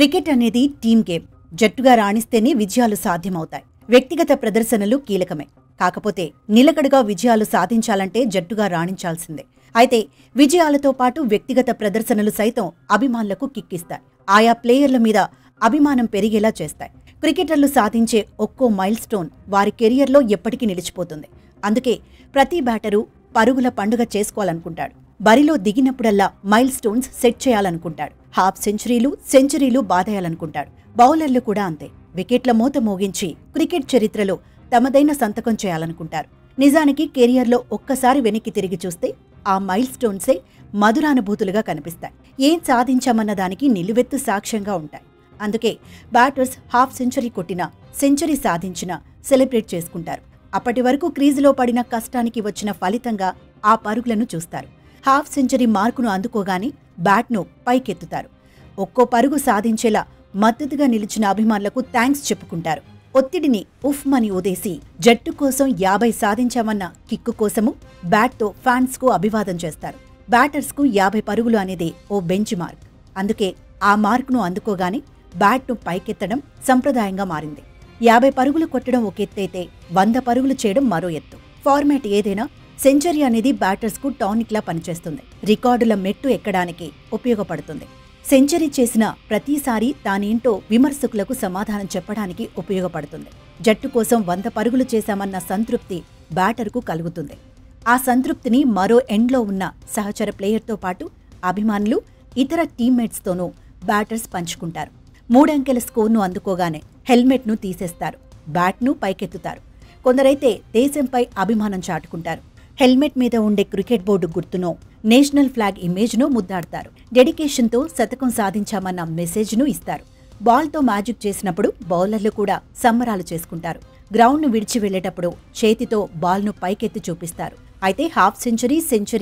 Cricket అనేది team game. జట్టుగా రాణిస్తేనే విజయాలు సాధ్యమవుతాయి. వ్యక్తిగత ప్రదర్శనలు కీలకమే. కాకపోతే నిలకడగా విజయాలు సాధించాలంటే జట్టుగా రాణించాల్సిందే. అయితే విజయాలతో పాటు వ్యక్తిగత ప్రదర్శనలు సైతం అభిమానులకు కిక్కిస్తాయి. ఆయా ప్లేయర్ల మీద అభిమానం పెరిగేలా చేస్తాయి. క్రికెటర్లు సాధించే ఒక్కో మైల్ స్టోన్ వారి కెరియర్లో ఎప్పటికీ నిలిచిపోతుంది. అందుకే ప్రతి బ్యాటరు పరుగుల పండుగ చేసుకోవాలనుకుంటాడు. బరిలో దిగినప్పుడల్లా మైల్ స్టోన్స్ సెట్ చేయాలనుకుంటాడు. హాఫ్ సెంచరీలు బాదేయాలనుకుంటాడు. బౌలర్లు కూడా అంతే. వికెట్ల మోత మోగించి క్రికెట్ చరిత్రలో తమదైన సంతకం చేయాలనుకుంటారు. నిజానికి కెరియర్లో ఒక్కసారి వెనక్కి తిరిగి చూస్తే ఆ మైల్ స్టోన్సే మధురానుభూతులుగా కనిపిస్తాయి. ఏం సాధించామన్న దానికి నిలువెత్తు సాక్ష్యంగా ఉంటాయి. అందుకే బ్యాటర్స్ హాఫ్ సెంచరీ కొట్టినా, సెంచరీ సాధించినా సెలబ్రేట్ చేసుకుంటారు. అప్పటి వరకు క్రీజులో పడిన కష్టానికి వచ్చిన ఫలితంగా ఆ పరుగులను చూస్తారు. హాఫ్ సెంచరీ మార్కును అందుకోగానే బ్యాట్ను పైకెత్తుతారు. ఒక్కో పరుగు సాధించేలా మద్దతుగా నిలిచిన అభిమానులకు థ్యాంక్స్ చెప్పుకుంటారు. ఒత్తిడిని ఉఫ్మని ఊదేసి జట్టు కోసం 50 సాధించామన్న కిక్కు కోసము బ్యాట్తో ఫ్యాన్స్కు అభివాదం చేస్తారు. బ్యాటర్స్కు 50 పరుగులు అనేది ఓ బెంచ్ మార్క్. అందుకే ఆ మార్కును అందుకోగానే బ్యాట్ను పైకెత్తడం సంప్రదాయంగా మారింది. 50 పరుగులు కొట్టడం ఒక ఎత్తైతే 100 పరుగులు చేయడం మరో ఎత్తు. ఫార్మాట్ ఏదైనా సెంచరీ అనేది బ్యాటర్స్కు టానిక్లా పనిచేస్తుంది. రికార్డుల మెట్టు ఎక్కడానికి ఉపయోగపడుతుంది. సెంచరీ చేసిన ప్రతిసారి తానేంటో విమర్శకులకు సమాధానం చెప్పడానికి ఉపయోగపడుతుంది. జట్టు కోసం 100 పరుగులు చేశామన్న సంతృప్తి బ్యాటర్కు కలుగుతుంది. ఆ సంతృప్తిని మరో ఎండ్లో ఉన్న సహచర ప్లేయర్తో పాటు అభిమానులు, ఇతర టీమ్మేట్స్తోనూ బ్యాటర్స్ పంచుకుంటారు. 3 అంకెల స్కోర్ను అందుకోగానే హెల్మెట్ను తీసేస్తారు. బ్యాట్ను పైకెత్తుతారు. కొందరైతే దేశంపై అభిమానం చాటుకుంటారు. హెల్మెట్ మీద ఉండే క్రికెట్ బోర్డు గుర్తునో, నేషనల్ ఫ్లాగ్ ఇమేజ్నో ముద్దాడతారు. డెడికేషన్తో శతకం సాధించామన్న మెసేజ్ను ఇస్తారు. బాల్తో మ్యాజిక్ చేసినప్పుడు బౌలర్లు కూడా సంబరాలు చేసుకుంటారు. గ్రౌండ్ను విడిచి వెళ్లేటప్పుడు చేతితో బాల్ను పైకెత్తి చూపిస్తారు. అయితే హాఫ్ సెంచరీ,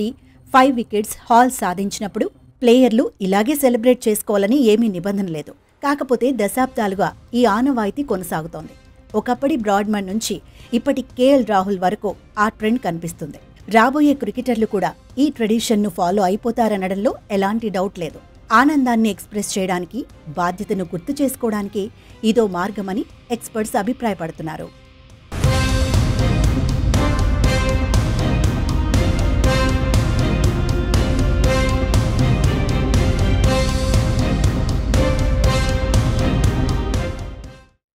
5 వికెట్స్ హాల్ సాధించినప్పుడు ప్లేయర్లు ఇలాగే సెలబ్రేట్ చేసుకోవాలని ఏమీ నిబంధన లేదు. కాకపోతే దశాబ్దాలుగా ఈ ఆనవాయితీ కొనసాగుతోంది. ఒకప్పటి బ్రాడ్మన్ నుంచి ఇప్పటి కేఎల్ రాహుల్ వరకు ఆ ట్రెండ్ కనిపిస్తుంది. రాబోయే క్రికెటర్లు కూడా ఈ ట్రెడిషన్ను ఫాలో అయిపోతారనడంలో ఎలాంటి డౌట్ లేదు. ఆనందాన్ని ఎక్స్ప్రెస్ చేయడానికి, బాధ్యతను గుర్తు చేసుకోవడానికి ఇదో మార్గమని ఎక్స్పర్ట్స్ అభిప్రాయపడుతున్నారు.